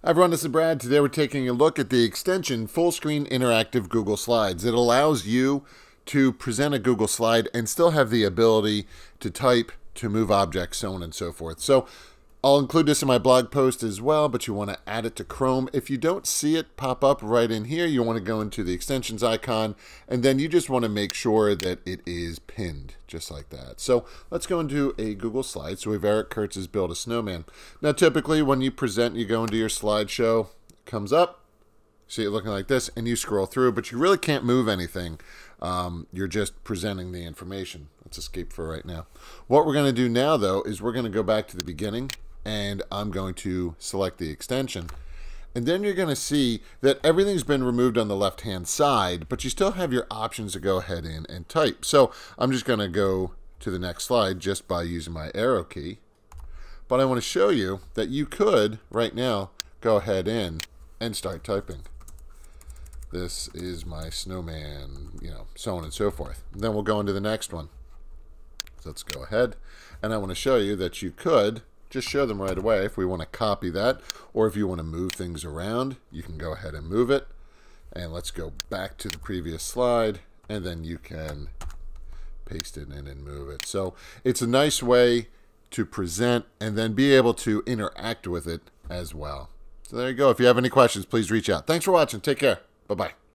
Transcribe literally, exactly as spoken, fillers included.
Hi everyone, this is Brad. Today we're taking a look at the extension Fullscreen Interactive Google Slides. It allows you to present a Google slide and still have the ability to type, to move objects, so on and so forth. So I'll include this in my blog post as well, but you want to add it to Chrome. If you don't see it pop up right in here, you want to go into the extensions icon, and then you just want to make sure that it is pinned, just like that. So let's go into a Google slide. So we have Eric Kurtz's Build a Snowman. Now, typically when you present, you go into your slideshow, it comes up, see it looking like this, and you scroll through, but you really can't move anything. Um, you're just presenting the information. Let's escape for right now. What we're going to do now, though, is we're going to go back to the beginning, and I'm going to select the extension. And then you're going to see that everything's been removed on the left-hand side, but you still have your options to go ahead in and type. So I'm just going to go to the next slide just by using my arrow key. But I want to show you that you could, right now, go ahead in and start typing. This is my snowman, you know, so on and so forth. And then we'll go into the next one. So let's go ahead. And I want to show you that you could just show them right away if we want to copy that, or if you want to move things around, you can go ahead and move it. And let's go back to the previous slide, and then you can paste it in and move it. So it's a nice way to present and then be able to interact with it as well. So there you go. If you have any questions, please reach out. Thanks for watching. Take care. Bye-bye.